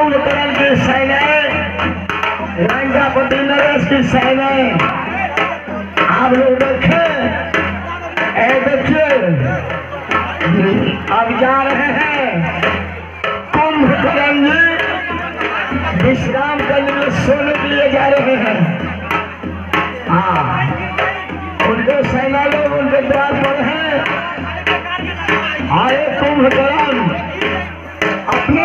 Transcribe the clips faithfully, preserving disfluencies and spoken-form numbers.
कुंभकर्ण की सेनाएं, लंकापति नरेश की सेनाएं, आप लोग देखें, ए देखिए, अब जा रहे हैं कुंभकर्ण जी विश्राम करने में सोने के लिए जा रहे हैं। हाँ, उनके सेना लोग उनके द्वार पर हैं। आए कुंभकर्ण अपने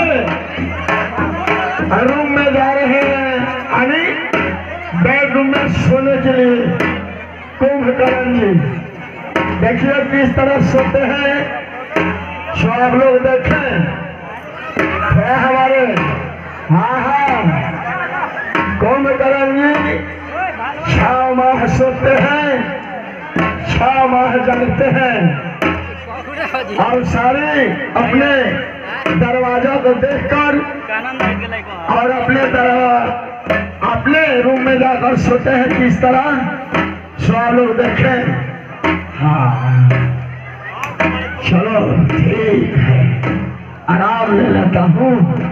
रूम में जा रहे हैं, यानी बेडरूम में सोने के लिए। कुंभकर्ण जी देखिए किस तरह सोते हैं, सो आप लोग देखें है हमारे। हाँ हाँ, कुंभकर्ण जी छह माह सोते हैं, छह माह जगते हैं और सारे अपने दरवाजा को देखकर और अपने दरवाजा अपने रूम में जाकर सोते हैं किस तरह, सो आप लोग देखें। हाँ चलो ठीक है, आराम ले लेता हूँ।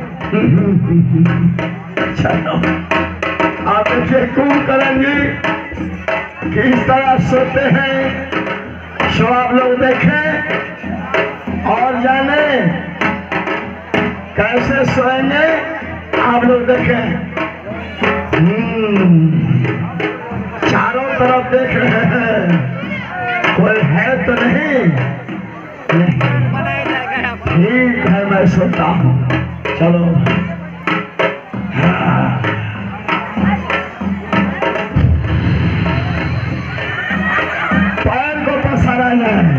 चलो आप देखिए कुंभकर्ण जी किस तरह सोते हैं, सो आप लोग देखें और जाने कैसे सोएंगे, आप लोग देखें। चारों तरफ देख रहे हैं, कोई है तो नहीं? ठीक है, मैं सोता हूँ। चलो हाँ। पैर को पसारना है।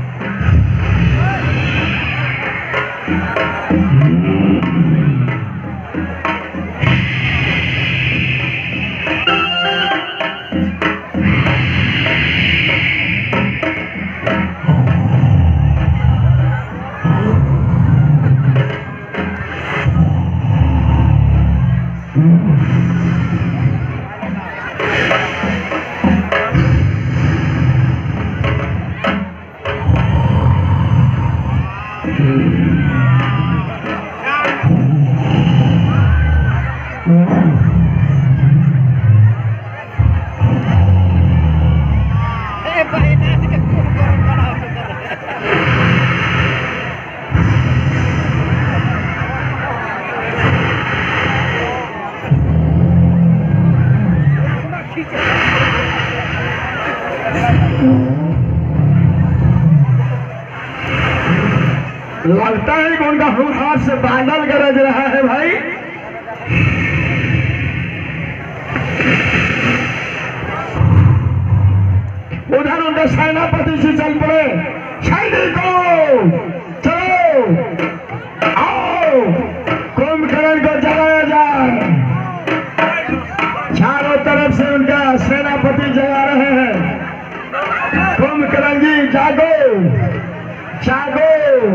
लगता है कि उनका हाथ से बादल गरज रहा है भाई। उधर उनके सेनापति से चल पड़े, सैनिकों चलो आओ, कुंभकर्ण को जगाया जाए। चारों तरफ से उनका सेनापति जगा रहे हैं। कुंभकर्ण जी जागो जागो।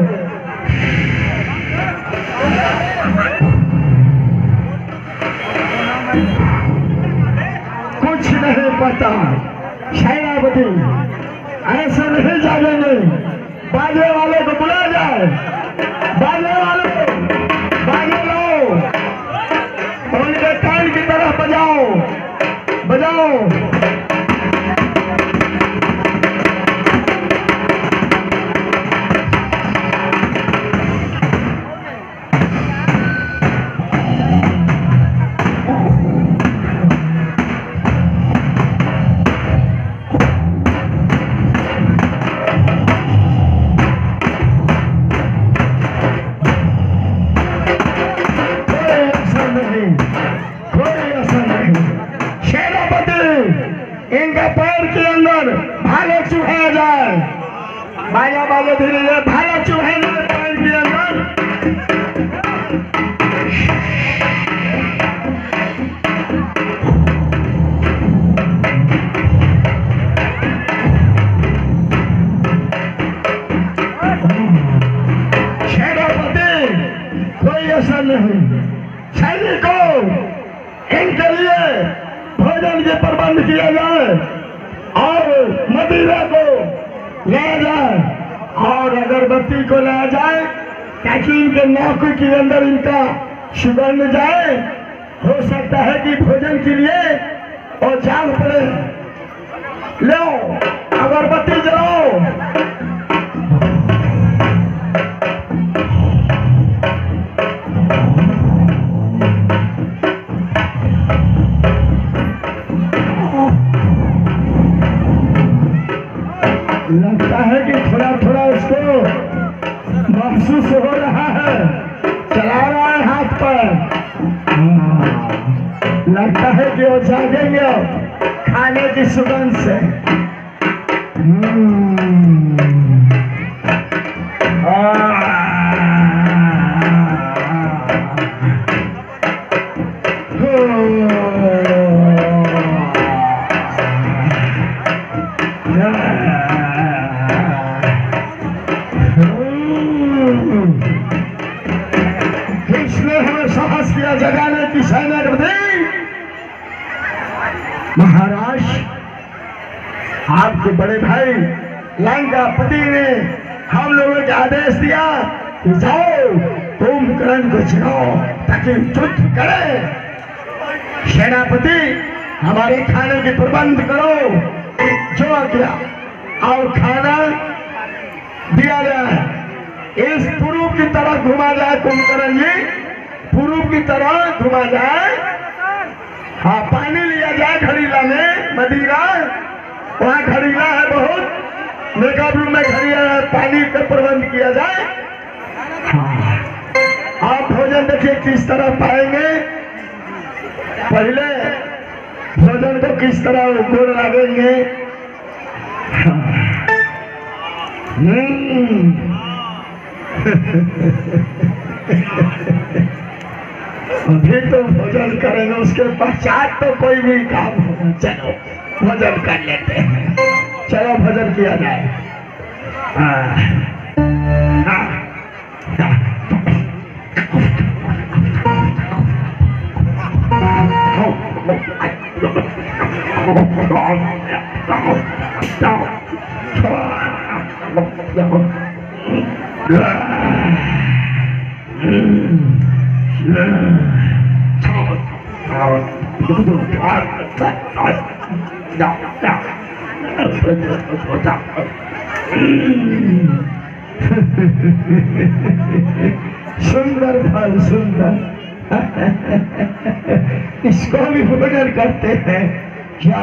कुछ नहीं पता सेनापति, ऐसा नहीं जानेंगे। बाजे वाले को बुला जाए, बाजे वाले बाजे लो, उनके कान की तरफ बजाओ बजाओ। इनका पैर के अंदर भाला चुभाया जाए, बाजा बाजा धीरे धीरे भाला चुभाया जाए पैर के अंदर। सेनापति कोई असर नहीं। सैनिकों इनके लिए भोजन के प्रबंध किया जाए और मदिरा को लाया जाए और अगरबत्ती को लाया जाए ताकि इनके नाक के अंदर इनका सुगंध जाए, हो सकता है कि भोजन के लिए और जाग पड़े। लो अगरबत्ती जलाओ। लगता है कि थोड़ा थोड़ा उसको महसूस हो रहा है, चला रहा है हाथ पर। लगता है कि वो जागेंगे खाने की सुगंध से। किसने हमें साहस किया जगाने की सेनापति? महाराज, आपके बड़े भाई लंकापति ने हम लोगों को आदेश दिया कि जाओ कुंभकर्ण को जगाओ ताकि युद्ध करे। सेनापति, हमारे खाने के प्रबंध करो, जो आज्ञा और खाना दिया जाए। इस पूर्व की तरह घुमा जाए, कुंभकर्ण जी पूर्व की तरह घुमा जाए। हाँ, पानी लिया जाए घड़ीला में, मदिरा वहाँ घड़ीला है बहुत, मेकअप रूम में घड़ीला है, पानी का प्रबंध किया जाए। हाँ, आप भोजन देखिए किस तरह पाएंगे। पहले भोजन को किस तरह गोड़ लगेंगे। अभी तो भोजन करेंगे, उसके पश्चात तो कोई भी काम होगा। चलो भोजन कर लेते हैं, चलो भोजन किया जाए। हाँ, हाँ, हाँ। सुंदर फल, सुंदर। इसको भी भोजन करते हैं क्या?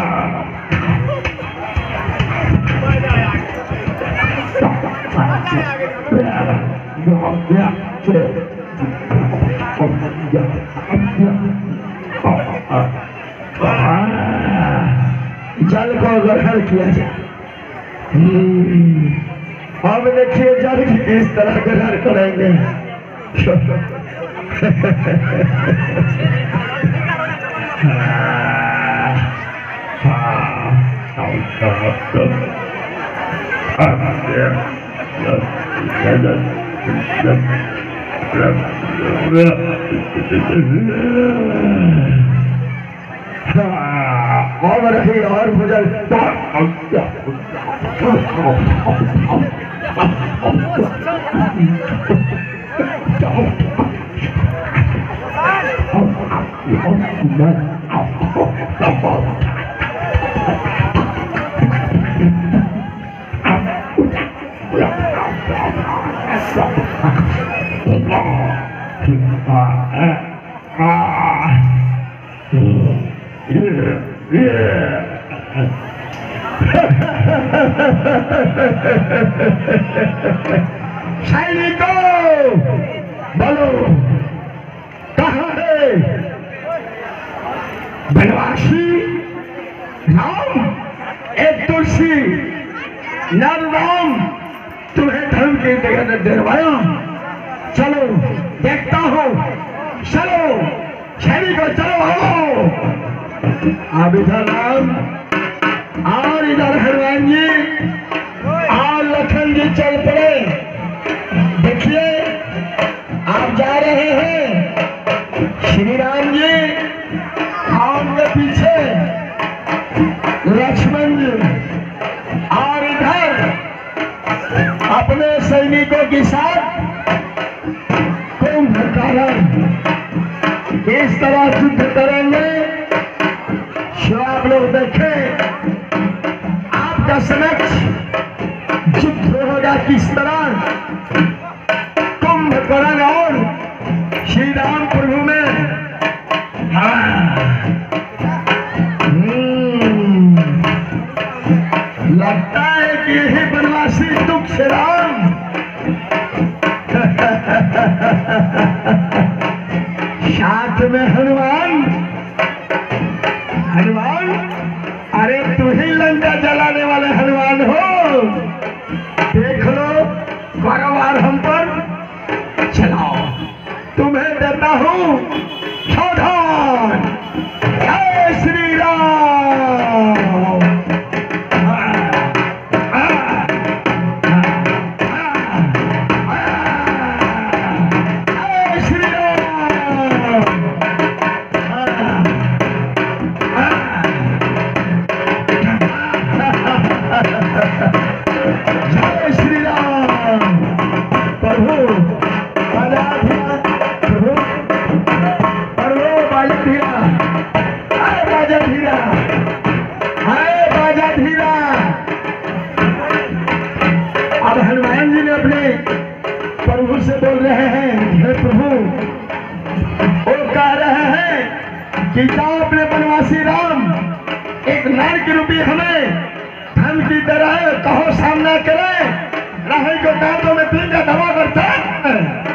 जल को ग्रहण किया जाए। अब देखिए जल किस तरह ग्रहण करेंगे। और रही और भोजन। सैनिकों बोलो, कहाँ है बनवासी राम? एक तुलसी नर राम तुम्हें धर्म के डरवाया। चलो देखता हूँ, चलो सैनिकों चलो आओ। अब इधर राम और इधर हनुमान जी और लखन जी चल पड़े। देखिए आप जा रहे हैं, श्री राम जी और उनके पीछे लक्ष्मण जी और इधर अपने सैनिकों के साथ कुंभकर्ण इस तरह युद्ध करेंगे जो आप लोग देखें आपका समक्ष युद्ध होगा किस तरह कुंभकर्ण और श्री राम प्रभु में। हाँ लगता है कि यही बनवासी दुख से राम साथ में हनुमान। हनुमान अरे तू ही लंका जलाने वाले हनुमान हो, देख लो भगवान हम पर चलाओ, तुम्हें देता हूं सावधान। जय श्री राम। जय श्री राम। प्रभु बाजा धीरा, प्रभु प्रभु बाजा धीरा, हाय बाजा धीरा, हाय बाजा धीरा। अब हनुमान जी ने अपने प्रभु से बोल रहे हैं, हे प्रभु, वो कह रहे हैं कि जाओ अपने बनवासी राम एक नार के रूपी हमें धन की तरह कहो सामना करे, राही को दांतों में तीन का दबा करता है।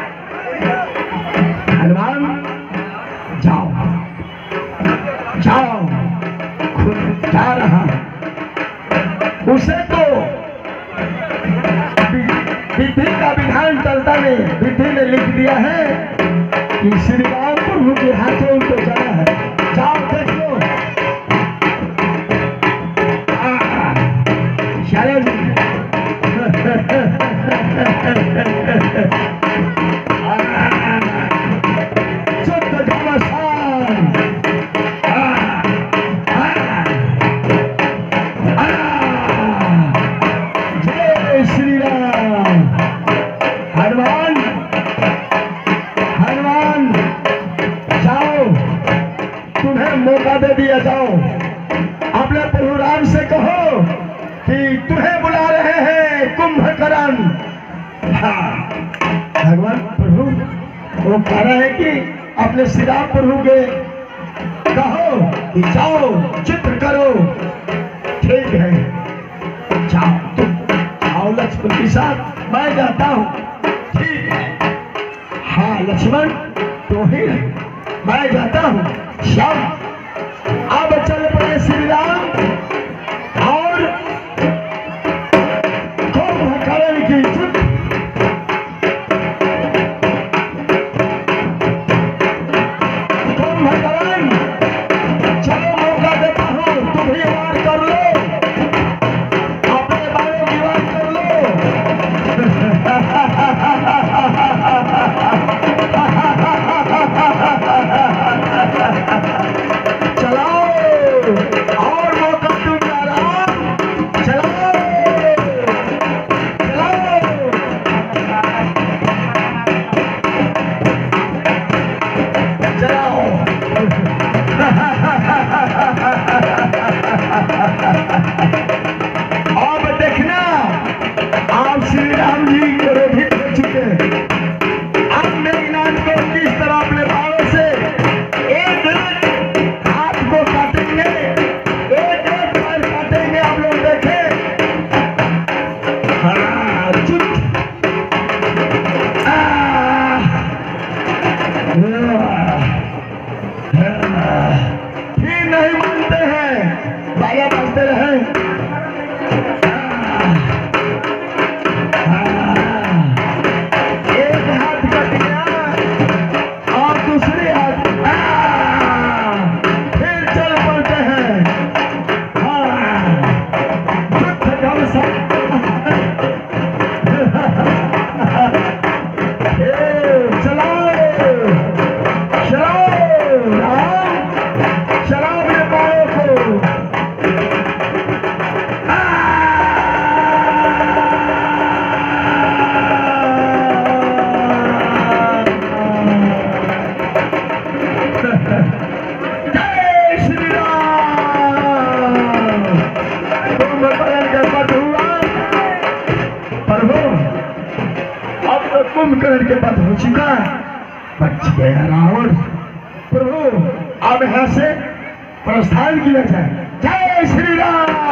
हनुमान जाओ जाओ, खुद जा रहा। उसे तो विधि का विधान चलता नहीं, विधि ने लिख दिया है कि श्री राम प्रभु के हाथों उनको जाना है। जाओ देख लो। जय श्री राम। हनुमान हनुमान जाओ, तुम्हें मौका दे दिया, जाओ अपने प्रभु राम से कहो कि तुम्हें बुला रहे हैं कुंभकर्ण। हाँ भगवान प्रभु वो कह रहे हैं कि अपने श्री राम प्रभु के कहो कि जाओ चित्र करो। ठीक है जाओ, तुम जाओ लक्ष्मण के साथ, मैं जाता हूँ। ठीक है हाँ लक्ष्मण तो ही मैं जाता हूँ। शाम अब चल पड़े श्री राम और कुंभकर्ण की युद्ध। कुंभकर्ण चलो मौका देता हूँ, तुम भी वार कर लो, अपने बालों की वार कर लो। चलाओ जय श्री राम। कुंभकर्ण के पद हुआ प्रभु, अब तो कुंभकर्ण के पद हो चुका, बच गया रावण। प्रभु अब यहाँ से प्रस्थान किया जाए। जय श्री राम।